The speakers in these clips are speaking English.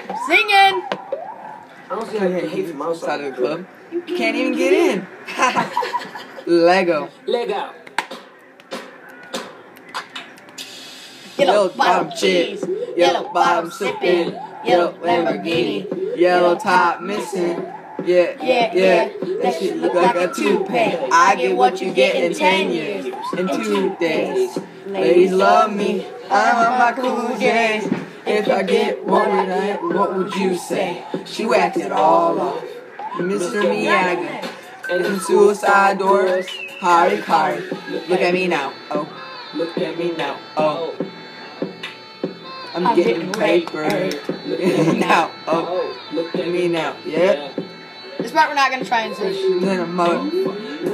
Singing. I don't see how you hate from outside of the club. You can't even get in. Lego. Lego. Yellow bottom cheese. Yellow bottom sipping. Yellow Lamborghini. Yellow top missing. Yeah. That shit look like a toupee. I get what you get in 10 years. In 2 days. Ladies love me. I'm on my cool days. If I get what would you say? She whacked it all off. Mr. Miyagi. And the suicide doors. Hari Kari. Look at me now. Oh. Look at me now. Oh. I'm getting paper. Look at me now. Oh. Look at me now. Yeah. This part we're not gonna try and sing. Then a mother. Are you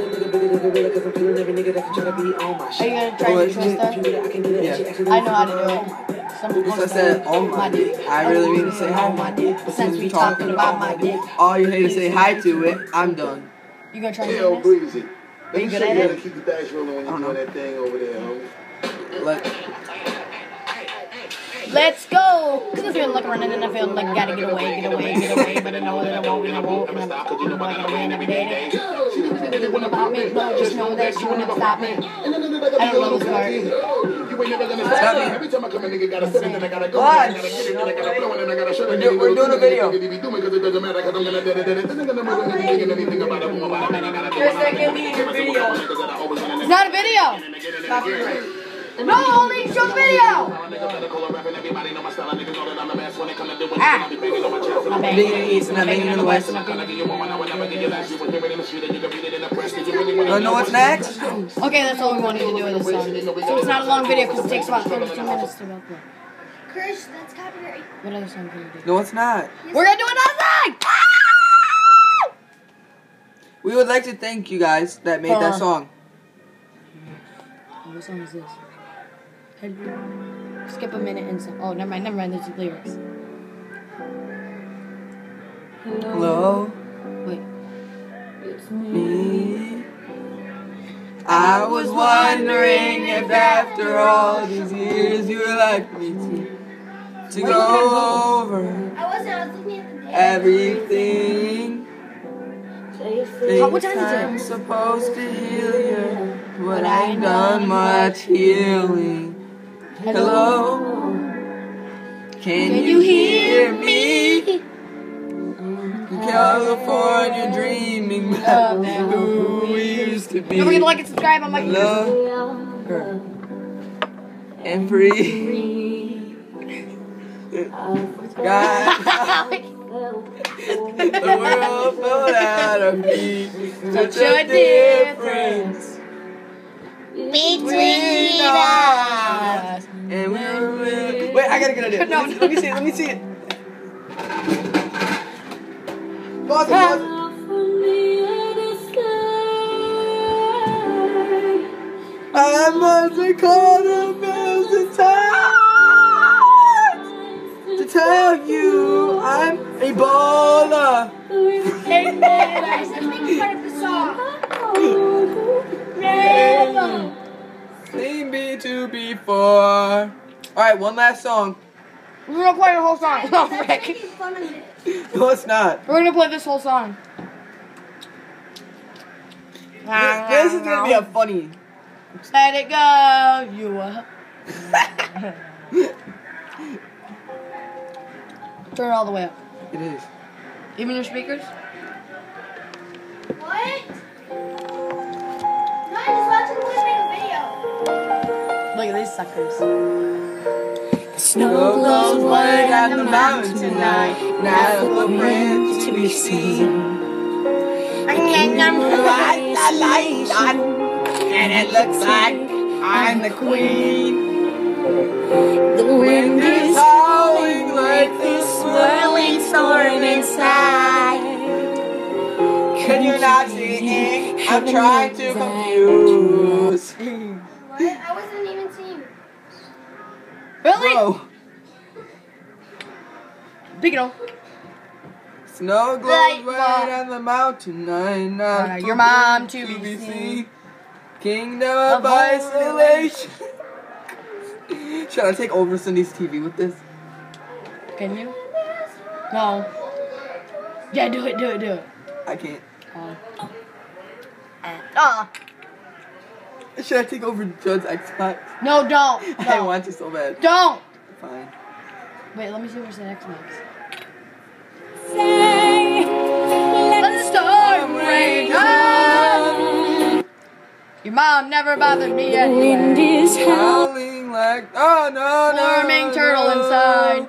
gonna try and twist that? Yeah. I know how to do it. Since I said oh my dick, I really mean to say hi my dick. But since we talking about my dick, all you hate to say hi to it, I'm done. You gonna try and Yo, sing this? Breezy. Are you good at it? Keep the dice rolling when you're doing that thing over there, homie. Let's go! Cause I feel like running and I feel like I gotta get away, but I know that I won't, and I won't, and I gotta win every day. She doesn't really want about me, but just know that she will never stop me. I don't know this part. You ain't never gonna stop me. Every time I come, a nigga gotta sit and I gotta go. What? I gotta get it, I gotta blow it, and I gotta shut it. We're doing a video. Because it doesn't matter, because I'm gonna do it. Anything about it. It's not a video! No, only show video! Ah! I'm banging in the east and I'm banging in the west. No, what's next? Okay, that's all we wanted to do with this song. So it's not a long video because it takes about 32 minutes to go through. Chris, that's copyright. What other song can we do? No, it's not. We're gonna do another song! Ah! We would like to thank you guys that made that song. What song is this? Skip a minute and so. Oh, never mind. There's the lyrics. Hello. Wait. It's me. I was wondering if after all these years you would like me to go over I was looking at the page. everything. What time is it? I'm supposed to heal you, but I ain't done much healing. Hello, can you hear me? In California, dreaming about who we used to be. Don't forget to like and subscribe on my Love her and free. God, the world fell out of me. Such a difference between us. And we're really... Wait, I got a good idea. No, let me see it. Pause it. I must have called a thousand times to tell you I'm a baller. Guys, let's make it part of the song. Seen B2 before. Alright, one last song. We're gonna play the whole song. Oh, That's Rick. making fun of it. No, it's not. We're gonna play this whole song. This is gonna be a funny. Let it go, you up. Turn it all the way up. It is. Even your speakers? What? No, I just watched him make a video. Look at these suckers. The snow glows white on the mountain tonight. Not a footprint to be seen. And I'm right the light on. And it looks like I'm the queen. The wind is howling like this swirling storm inside. Can you not see? I'm trying to confuse. What? I wasn't even seeing. Really? Bro. Pick it up. Snow glows white on the mountain. Your mom to be seen. Kingdom of isolation. Should I take over Cindy's TV with this? Can you? No. Yeah, do it. I can't. Uh. Should I take over Judd's Xbox? No, don't. I No. want to so bad. Don't. Fine. Wait, let me see where's the Xbox. Say, Let the storm rage on. Your mom never bothered me wind anyway. is Howling like no. Swarming turtle inside.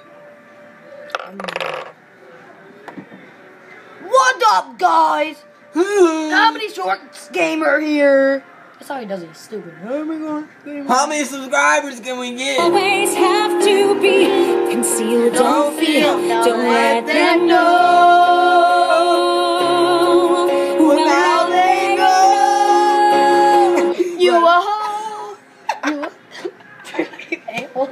What up, guys? Comedy Shorts Gamer here. That's how he does it. He's stupid. How many subscribers can we get? always have to be concealed. Don't feel, don't let them know. Now they go. You a hoe. You a a-hole.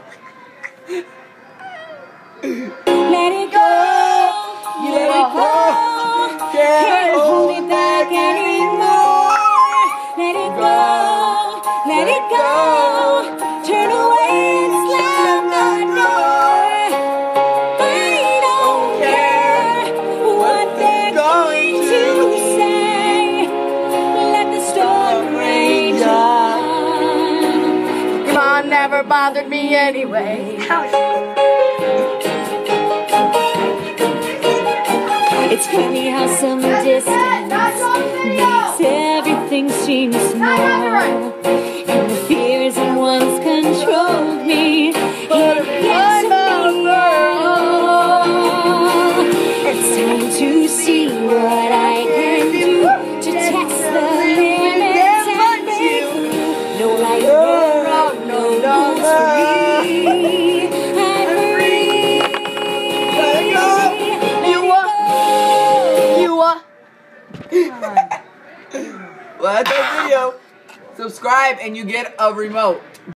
Let it go. Let it go. Can't hold it back anymore. Let it go. Let it go. Turn away and slam the door. I don't care what they're going to say. Let the storm rage on. Your mom never bothered me anyway. It's funny how some distance makes everything seem small. And the fears that once controlled me, it gets me all. It's time to see what I can do to test the limits and break through. No right, no wrong, no rules for me. I'm free. Well, that's our video. Subscribe and you get a remote.